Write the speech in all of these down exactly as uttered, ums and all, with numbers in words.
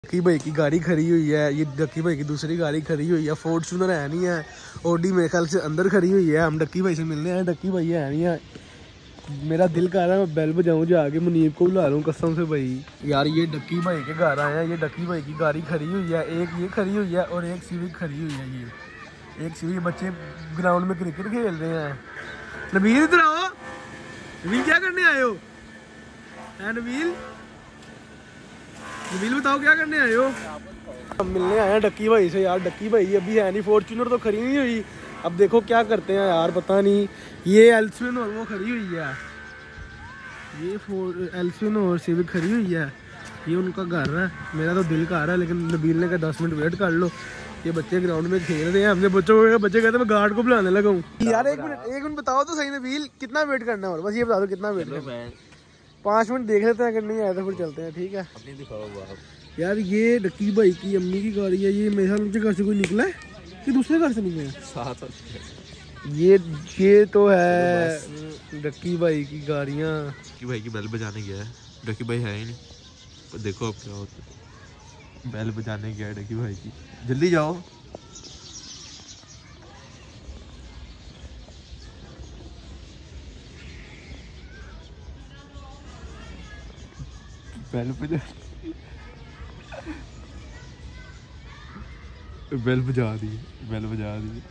Ducky भाई की गाड़ी खड़ी हुई है, ये डक्की भाई की दूसरी गाड़ी खड़ी हुई है। फॉर्च्यूनर है नहीं है, ओडी मेरे ख्याल से अंदर खड़ी हुई है। हम डक्की भाई से मिलने आए, डक्की भाई है नहीं है। मेरा दिल कर रहा है मैं बेल बजाऊं जाके, मुनीब को बुला लूं कसम से भाई। यार ये डक्की भाई के घर आए हैं, ये डक्की भाई की गाड़ी खड़ी हुई है, एक ये खड़ी हुई है और एक सिविक खड़ी हुई है। ये एक सिविक, बच्चे ग्राउंड में क्रिकेट खेल रहे हैं। नबील इधर आओ, नबील क्या करने आए हो? है नबील, नबील बताओ क्या करने आए हो? हम मिलने आए हैं डक्की भाई से। यार डक्की भाई अभी है नहीं, फॉर्च्यूनर तो खड़ी नहीं हुई। अब देखो क्या करते हैं यार, पता नहीं। ये एल्सविन और वो खड़ी हुई है, ये फोर एल्सविन और सिविक खड़ी हुई है। ये उनका घर है। मेरा तो दिल कर रहा है लेकिन नबील ने कहा दस मिनट वेट कर लो। ये बच्चे ग्राउंड में खेल रहे हैं, हमने बच्चों को बच्चे कहते हैं मैं गार्ड को बुलाने लगा हूँ। यार एक मिनट एक मिनट बताओ तो सही नबील, कितना वेट करना है? और बस ये बता दो कितना वेट करना है। पाँच मिनट देख लेते हैं, अगर नहीं आया तो फिर चलते हैं। ठीक है अपनी दिखाओ आप। यार ये डक्की भाई की अम्मी की गाड़ी है। ये मेरे ख्याल उनके घर से कोई निकला है कि दूसरे घर से निकला है? साथ ये ये तो है डक्की भाई की गाड़ियाँ। डक्की भाई की बेल बजाने गया है, डक्की भाई है ही नहीं। देखो अब क्या होता है, बेल बजाने गया है डक्की भाई की। जल्दी जाओ। बेल बजा बेल बजा दी, बेल बजा दी।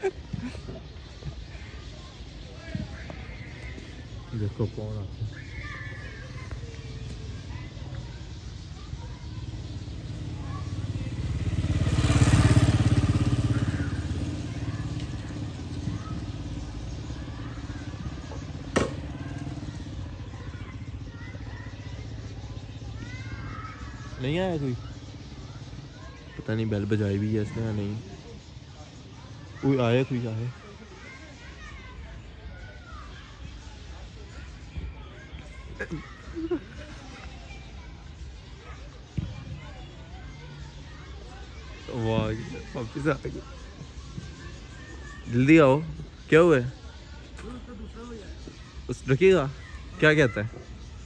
देखो कौन आता है। नहीं आया कोई, पता नहीं बेल बजाई भी है इसने या नहीं। कोई आया, कोई आया। वाह वापस आ गए। जल्दी आओ, क्या हुआ है? उस रखिएगा क्या कहता है?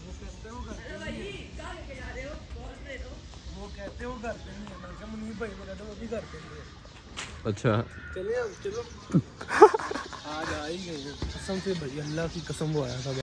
अच्छा चलिए चलो। आज आ ही गए कसम से भाई, अल्लाह की कसम वो आया था।